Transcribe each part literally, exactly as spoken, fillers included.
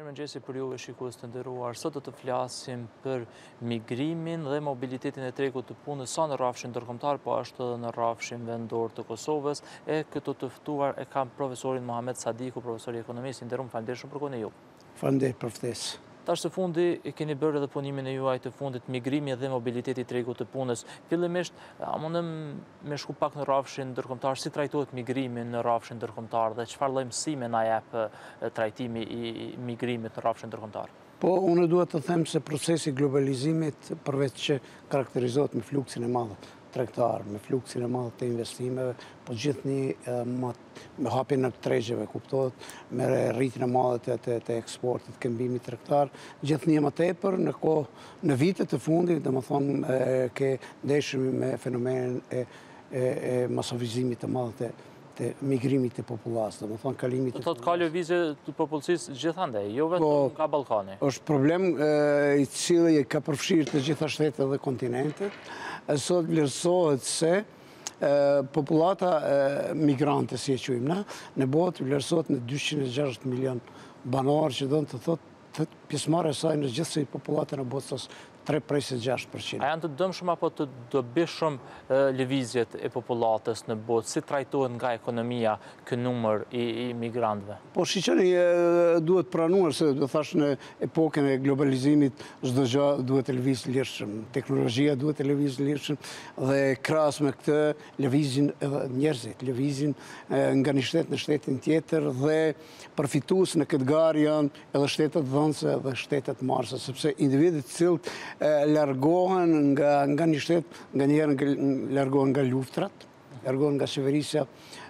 Mirëmëngjesi për juve shikues të nderuar. Sot do të flasim për migrimin dhe mobilitetin e tregut të punës sa në rrafshin ndërkombëtar, po ashtu edhe në rrafshin vendor të Kosovës. E këtu të ftuar e kam profesorin Muhamet Sadiku, profesor i ekonomisë. Nderuar, faleminderit shumë për kohën e juaj. Faleminderit për ftesë. Tash së fundi e keni bërë edhe punimin e juaj të fundit, migrimi dhe mobiliteti i tregut të punës. Fillimisht, a mundem me shku pak në rrafshin ndërkombëtar, si trajtohet migrimi në rrafshin ndërkombëtar dhe çfarë lloj mësime na jep trajtimi i migrimit në rrafshin ndërkombëtar? Po, unë duhet të them se procesi globalizimit, përveç që karakterizohet me fluksin e madh tregtar, me fluksin e madh të investimeve, po gjithnjë me hapjen e tregjeve, kuptohet, me rritjen e madhe të, të, të eksportit, këmbimit tregtar, gjithnjë më tepër në kohë, në vitet e fundit, domethënë ke ndeshëm me fenomenin e, e, e masovizimit të madh të të migrimit të popullasë, dhe më thonë kalimit të... Do thotë ka lëvizje të popullsisë gjithandej, jo vetëm nga Ballkani. Është problem i cili ka përfshirë të gjitha shtetet dhe kontinentet. Sot vlerësohet se populata migrante, si e quajmë na, në botë vlerësohet në dyqind e gjashtëdhjetë milion banor, që do të thotë të pjesëmarrja e saj në gjithsej popullatën e botës tre prej gjashtë përqind. A janë të dëmshëm apo të dobishëm lëvizjet e popullatës në botë? Si trajtohet nga ekonomia ky numër i, i migrantëve? Po shiqeni, duhet pranuar se do thash në epokën e globalizimit çdo gjë duhet të lëvizë lirshëm, teknologjia duhet të lëvizë lirshëm dhe krahas me këtë lëvizjen edhe njerëzit, lëvizjen nga një shtet në shtetin tjetër dhe përfitues në këtë garë janë edhe shtetet dhënëse dhe shtetet marrëse, sepse individët të cilët largohen nga, nga një shtet, nga njerë largohen nga luftrat, largohen nga qeverisja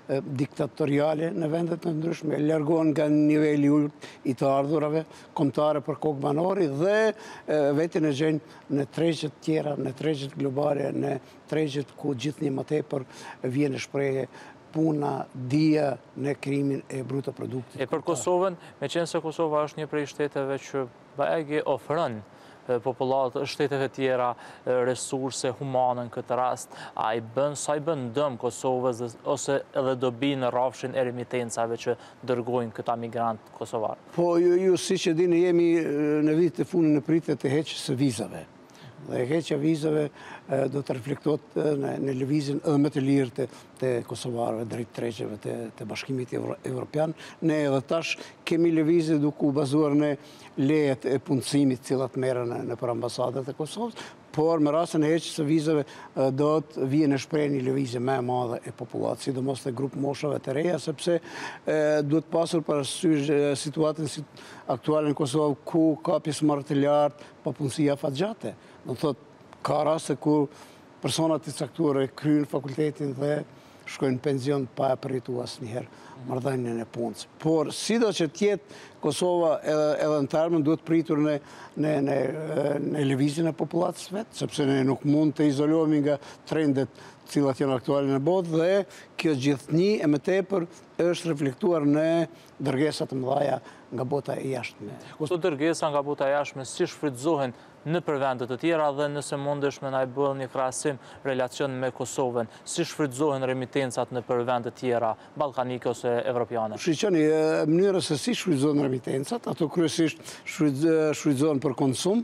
diktatoriale në vendet të ndryshme, largohen nga niveli ulët i të ardhurave kombëtare për kokë banori dhe vetin e gjenjë në tregjet tjera, në tregjet globale, në tregjet ku gjithnjë më tepër vjen në shprehje puna, dia në krimin e bruto produktit. E për Kosovën, me qenë se Kosova është një prej shteteve që bajegi ofron popullat shteteve tjera resurse humane në këtë rast, a i bën, sa i bën dëm Kosovës ose edhe dobi në rrafshin e remitencave që dërgojnë këta migrant kosovar? Po, ju, ju si që dini, jemi në vitet e fundit në pritje të heqjes së vizave. Dhe heqja vizave do të reflektohet në, në lëvizjen edhe më të lirë të, të kosovarëve drejt tregjeve të, të Bashkimit Evropian. Ne edhe tash kemi lëvizje duke u bazuar në lejet e punësimit cilat merren në, në për ambasadat e Kosovës, por me rastin e heqjes së vizave do të vijë në shprehje një lëvizje më e madhe e popullatës, sidomos te grup moshave të reja, sepse e, duhet pasur parasysh situatën si aktuale në Kosovë ku ka pjesëmarrje të lartë pa punësi afatgjate. Do të thotë ka raste ku personat të caktuar e kryejnë fakultetin dhe shkojnë në pension pa e përrituar asnjëherë marrëdhënien e punës. Por sido që tjetë Kosova edhe, edhe në termën duhet pritur në, në, në, në lëvizjen e popullatës vetë, sepse ne nuk mund të izolohemi nga trendet cilat janë aktuale në botë dhe kjo gjithnjë e më tepër është reflektuar në dërgesa të mëdha nga bota e jashtme. Këto dërgesa nga bota e jashtme si shfrytëzohen në për vendet të tjera dhe nëse mundesh me na i bëll një krahasim relacion me Kosovën, si shfrytëzohen remitencat në për vendet tjera, ballkanike ose evropiane? Shiqeni, mënyra se si shfrytëzohen remitencat, ato kryesisht shfrytëzohen për konsum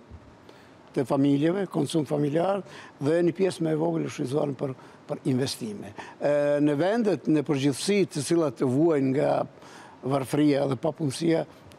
të familjeve, konsum familjar, dhe një pjesë më e vogël shfrytëzohen për për investime. Në vendet në përgjithësi të cilat vuajnë nga varfëria dhe papunësia,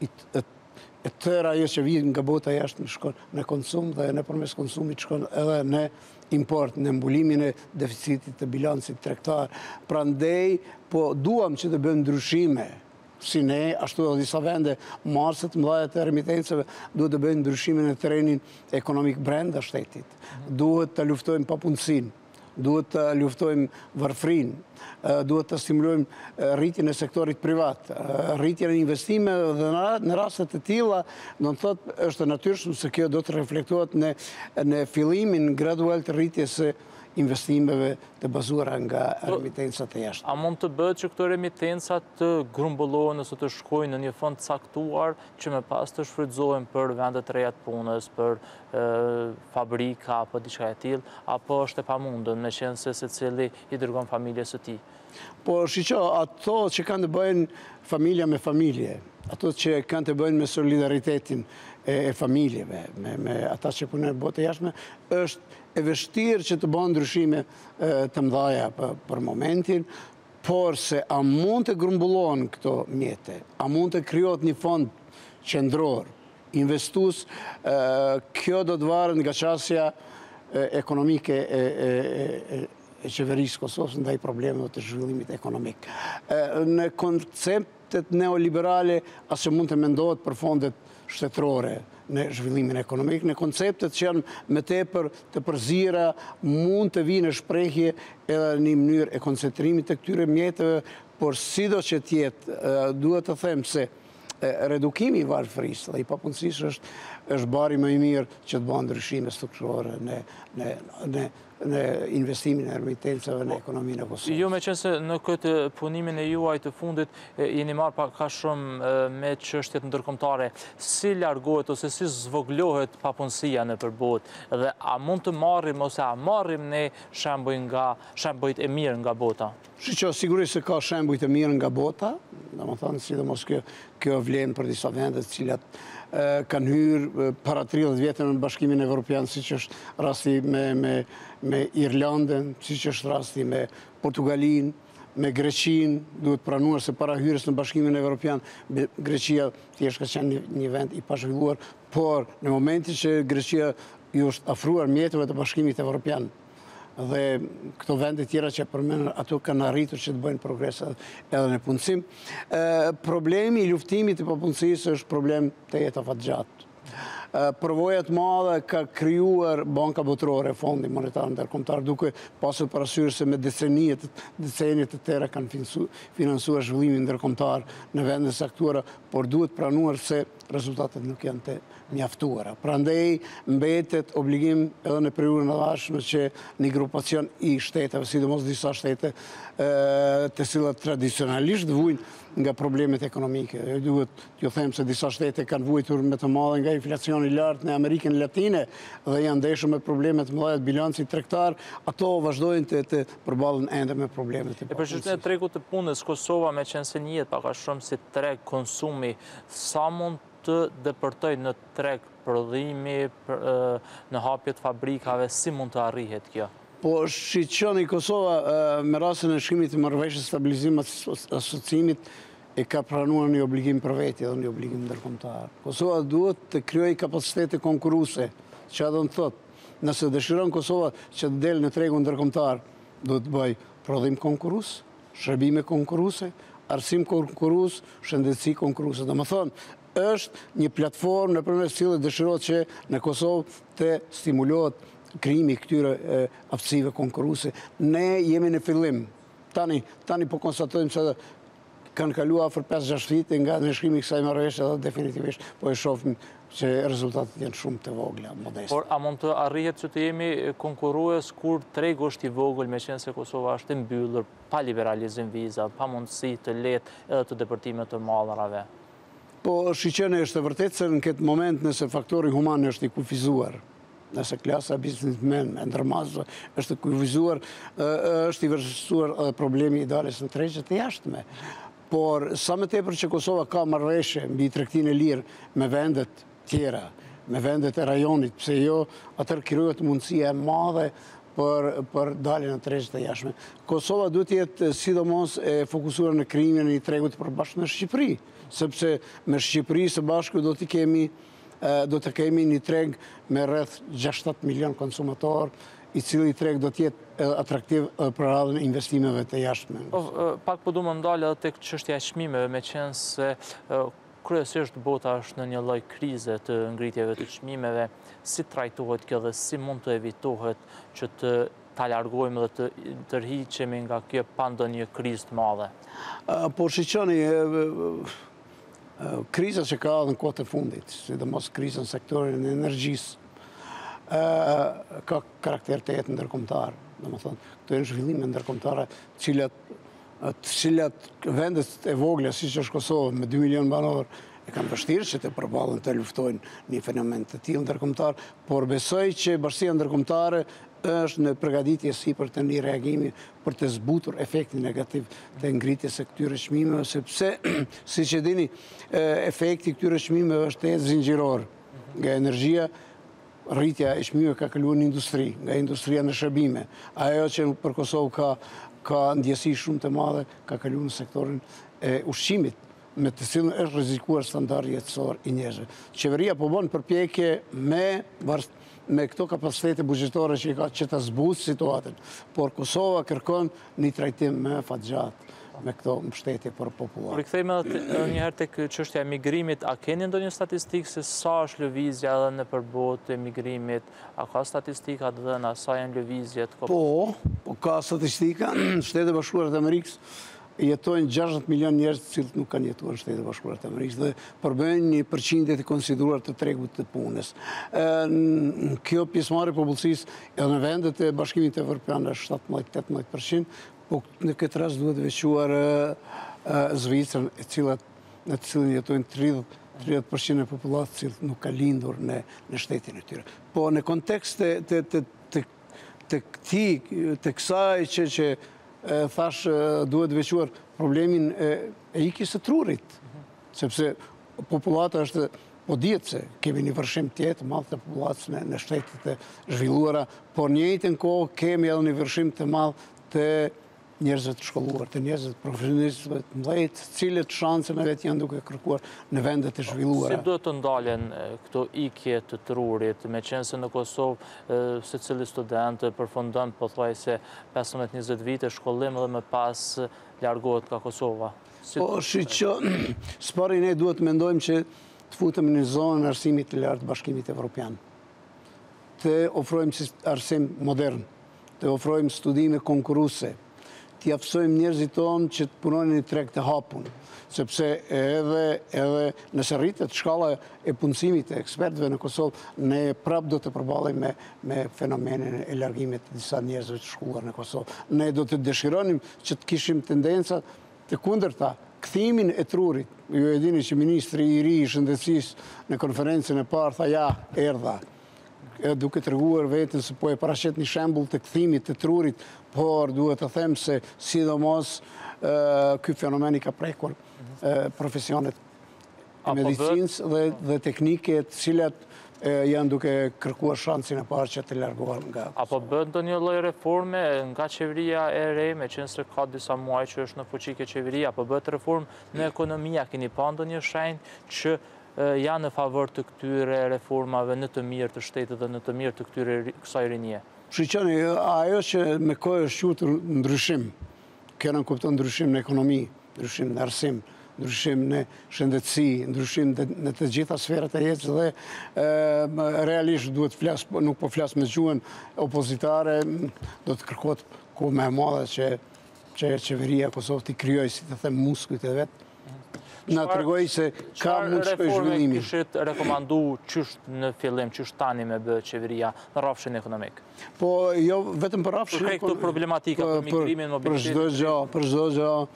e tëra ajo që vjen nga bota jashtë shkon në konsum dhe nëpërmes konsumit shkon edhe në import, në mbulimin e deficitit të bilancit tregtar. Prandaj, po duam që të bëjmë ndryshime si ne, ashtu edhe disa vende marrëse të mëdha të remitencave, duhet të bëjnë ndryshime në terrenin ekonomik brenda shtetit. Duhet të luftojmë papunësinë, duhet të luftojmë varfërinë, duhet të stimulojmë rritjen e sektorit privat, rritjen e investimeve dhe në raste të tilla, do të thotë është e natyrshme se kjo do të reflektohet në në fillimin gradual të rritjes së investimeve të bazuara nga remitencat e jashtme. A mund të bëhet që këto remitencat të grumbullohen ose të shkojnë në një fond caktuar që më pas të shfrytëzohen për vendet e reja të punës, për fabrika apo diçka e tillë, apo është e pamundën me qenë se secili i dërgon familjes së tij? Po shiqo, ato që kanë të bëjnë familja me familje, ato që kanë të bëjnë me solidaritetin e familjeve, me ata që punojnë në botë e jashtme, është e vështirë që të bëjnë ndryshime të mëdhaja për momentin, por se a mund të grumbullohen këto mjete, a mund të krijohet një fond qendror, investues, kjo do të varet nga çësia ekonomike e e qeverisë Kosovës ndaj problemeve të zhvillimit ekonomik. Në konceptet neoliberale, as që mund të mendohet për fondet shtetërore në zhvillimin ekonomik, në konceptet që janë me tepër të përzira, mund të vinë në shprehje edhe në një mënyrë e koncentrimit të këtyre mjeteve, por sido që tjetë, duhet të them se redukimi i varfërisë dhe i papunësisë është, është bari më i mirë që të bëjnë ndryshime strukturore në, në, në në investimin e remitencave në ekonominë e Kosovës. Jo, me qenë se në këtë punimin e juaj të fundit jeni marrë pak ka shumë me çështjet ndërkombëtare, si largohet ose si zvoglohet papunësia në përbotë dhe a mund të marrim ose a marrim ne shembuj nga shembujt e mirë nga bota? Shiqo, sigurisht se ka shembujt e mirë nga bota, domethënë sidomos kjo kjo vlen për disa vende të cilat kanë hyrë para tridhjetë vjetëve në Bashkimin Evropian, siç është rasti me me me Irlandën, siç është rasti me Portugalinë, me Greqinë, duhet pranuar se para hyrjes në Bashkimin Evropian, Greqia thjesht ka qenë një vend i pazhvilluar, por në momentin që Greqia ju është afruar mjeteve të Bashkimit Evropian, dhe këto vendet tjera që përmendën ato kanë arritur që të bëjnë progrese edhe në punësim. Problemi i luftimit të papunësisë është problem të jetë afatgjatë. Përvojat madhe ka krijuar Banka Botërore, Fondi Monetar Ndërkombëtar, duke pasur parasysh se me decenijet decenijet të tëra kanë financuar zhvillimin ndërkombëtar në vende të saktuara, por duhet pranuar se rezultatet nuk janë të mjaftuara. Prandaj mbetet obligim edhe në periudhën e dashme që një grupacion i shteteve, sidomos disa shtete të cilat tradicionalisht vujnë nga problemet ekonomike. Duhet t'ju them se disa shtete kanë vujtur me të madhe nga inflacioni i lartë në Amerikën Latine dhe janë ndeshur me problemet mëdha të bilancit tregtar, ato vazhdojnë të, të përballen ende me problemet e papunësisë. E për çështjen e tregut të punës, Kosova me qenë se njihet pak a shumë si treg konsumi, sa mund të depërtoj në treg prodhimi, në hapjet fabrikave, si mund të arrihet kjo? Po shiqoni Kosova me rastin e shkrimit të marrëveshjes stabilizim asociimit e ka pranuar një obligim për veti dhe një obligim ndërkombëtar. Kosova duhet të krijojë kapacitete konkurruese, që do të thotë, nëse dëshiron Kosova që të delë në tregun ndërkombëtar, duhet të bëjë prodhim konkurrues, shërbime konkurruese, arsim konkurrues, shëndetësi konkurruese. Domethënë, është një platformë nëpërmes së cilës dëshirohet që në Kosovë të stimulohet krijimi këtyre aftësive konkurruese. Ne jemi në fillim. Tani, tani po konstatojmë se kanë kaluar afër pesë gjashtë vite nga nënshkrimi i kësaj marrëveshje dhe definitivisht po e shohim që rezultatet janë shumë të vogla, modeste. Por a mund të arrihet që të jemi konkurrues kur tregu është i vogël, me qenë se Kosova është e mbyllur, pa liberalizim viza, pa mundësi të lehtë edhe të depërtime të mallrave? Po shiqeni, është e vërtetë se në këtë moment nëse faktori human është i kufizuar, nëse klasa biznesmen e ndërmazve është kufizuar, është i vërtetuar problemi i daljes në tregjet e jashtme. Por sa më tepër që Kosova ka marrëveshje mbi tregtinë e lirë me vendet tjera, me vendet e rajonit, pse jo, atëherë krijohet mundësia e madhe për, për daljen në tregjet e jashtme. Kosova duhet të jetë sidomos e fokusuar në krijimin e një tregu të përbashkët me Shqipëri, sepse me Shqipëri së bashku do të kemi do të kemi një treg me rreth gjashtëdhjetë milion konsumator, i cili treg do të jetë atraktiv për radhën e investimeve të jashtme. Pak po du më ndalë edhe tek çështja e çmimeve, me qenë se kryesisht bota është në një lloj krize të ngritjeve të çmimeve. Si trajtohet kjo dhe si mund të evitohet që të ta largojmë dhe të tërhiqemi nga kjo pa ndonjë krizë të madhe? Po shiqoni, kriza që ka në kohët e fundit, sidomos kriza në sektorin e energjisë, ka karakter të jetë ndërkombëtar. Domethënë, këto janë zhvillime ndërkombëtare, të cilat të cilat vendet e vogla siç është Kosova me dy milion banor e kanë vështirë që të përballen të luftojnë një fenomen të tillë ndërkombëtar, por besoj që bashkia ndërkombëtare është në përgatitje sipër të një reagimi për të zbutur efektin negativ të ngritjes së këtyre çmimeve, sepse siç e dini, efekti këtyre çmimeve është e zinxhiror. Nga energjia, rritja e çmimeve ka kaluar në industri, nga industria në shërbime. Ajo që për Kosovë ka ka ndjesi shumë të madhe, ka kaluar në sektorin e ushqimit, me të cilën është rrezikuar standardi jetësor i njerëzve. Qeveria po bën përpjekje me me këto kapacitete buxhetore që i ka që të zbusë situatën, por Kosova kërkon një trajtim më fatgjatë me këto mbështetje për popullar. Rikthejmë edhe njëherë tek çështja e migrimit, a keni ndonjë statistikë se sa është lëvizja edhe në përballje e migrimit? A ka statistika të dhëna sa janë lëvizjet? Po, po ka statistika. Shtetet Bashkuara të Amerikës jetojnë gjashtëdhjetë milion njerëz të cilët nuk kanë jetuar në Shtetet Bashkuara të Amerikës dhe përbëjnë një përqindje të konsideruar të tregut të punës. Kjo pjesëmarrje popullsisë edhe në vendet e Bashkimit Evropian është shtatëmbëdhjetë deri tetëmbëdhjetë përqind, po në këtë rast duhet veçuar Zvicrën, e cilat në të cilën jetojnë tridhjetë përqind e popullatës, cilët nuk ka lindur në në shtetin e tyre. Po në kontekst të të të të të këtij, të kësaj që që thash duhet veçuar problemin e ikjes së trurit, sepse popullata është, po dihet se kemi një vërshim tjetë madh të popullatës në shtetet e zhvilluara, por në njëjtën kohë kemi edhe një vërshim të madh të njerëzve të shkolluar, të njerëzve të profesionistëve të mëdhenj, të cilët shansën e vet janë duke kërkuar në vendet e zhvilluara. Si duhet të ndalen këto ikje të trurit, meqense në Kosovë secili student përfundon pothuajse pesëmbëdhjetë njëzet vite shkollim dhe më pas largohet nga Kosova? Po, shiqo, s'pari ne duhet të mendojmë që të futemi në zonën e arsimit të lartë Bashkimit Evropian. Të ofrojmë arsim modern, të ofrojmë studime konkurruese, t'i aftësojmë njerëzit tonë që të punojnë një treg të hapun, sepse edhe edhe nëse rritet shkalla e punësimit të ekspertëve në Kosovë, ne prap do të përballemi me me fenomenin e largimit të disa njerëzve të shkolluar në Kosovë. Ne do të dëshironim që të kishim tendenca të kundërta, kthimin e trurit. Ju e dini që ministri i ri i shëndetësisë në konferencën e parë tha ja, erdha, duke treguar veten se po e paraqet një shembull të kthimit të trurit, por duhet të them se sidomos ky fenomen i ka prekur profesionet e medicinës dhe dhe teknike të cilat janë duke kërkuar shansin e parë që të largohen nga. Apo bën ndonjë lloj reforme nga qeveria e re, meqense ka disa muaj që është në fuqi kjo qeveri, apo bëhet reformë në ekonomi, a keni pa ndonjë shenjë që janë në favor të këtyre reformave në të mirë të shtetit dhe në të mirë të këtyre kësaj rinie? Shiqoni, ajo që me kohë është quajtur ndryshim, kjo nënkupton kupton ndryshim në ekonomi, ndryshim në arsim, ndryshim në shëndetësi, ndryshim në të gjitha sferat e jetës dhe realisht duhet flas, nuk po flas me gjuhën opozitare, do të kërkohet kohë më e madhe që që qeveria e Kosovës të krijojë, si të them, muskujt e vet. Na tregoj se ka mund të shkojë zhvillimi. Çfarë kishit rekomandu qysh në fillim, qysh tani me bë qeveria në rrafshin ekonomik? Po jo vetëm për rrafshin ekonomik. Për këto problematika, për migrimin, mobilitetin. Për çdo gjë, për çdo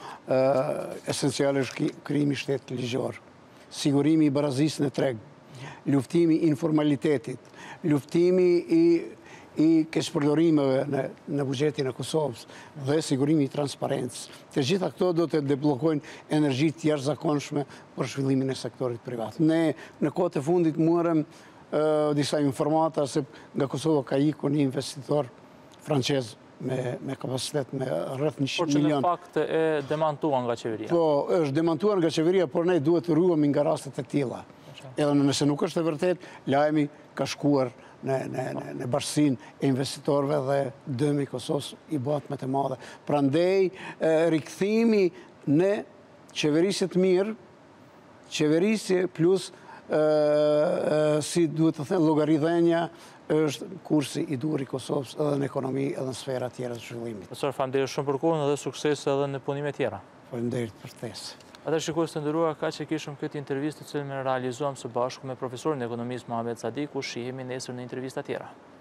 gjë esenciale është krijimi i shtetit ligjor, sigurimi i barazisë në treg, luftimi i informalitetit, luftimi i i keqpërdorimeve në, në buxhetin e Kosovës dhe sigurimi i transparencës. Të gjitha këto do të deblokojnë energji të jashtëzakonshme për zhvillimin e sektorit privat. Ne në kohët e fundit morëm uh, disa informata se nga Kosova ka ikur një investitor francez me, me kapacitet me rreth njëqind milion. Por që në fakt e demantuar nga qeveria. Po, është demantuar nga qeveria, por ne duhet të ruhemi nga rastet e tilla. Edhe nëse nuk është e vërtet, lajmi ka shkuar në, në, në, në bashkësinë e investitorëve dhe dëmi i Kosovës i bëhet më të madhe. Prandaj rikthimi në qeverisje të mirë, qeverisje plus e, e, si duhet të them llogaridhënia është kursi i dur i Kosovës edhe në ekonomi edhe në sfera tjera të zhvillimit. Profesor, faleminderit shumë për kohën dhe sukses edhe në punime tjera. Faleminderit për ftesë. Atëherë shikues të nderuar, ka që kishëm këtë intervistë të cilën realizuam së bashku me profesorin e ekonomisë Muhamet Sadiku, shihemi nesër në intervista tjera.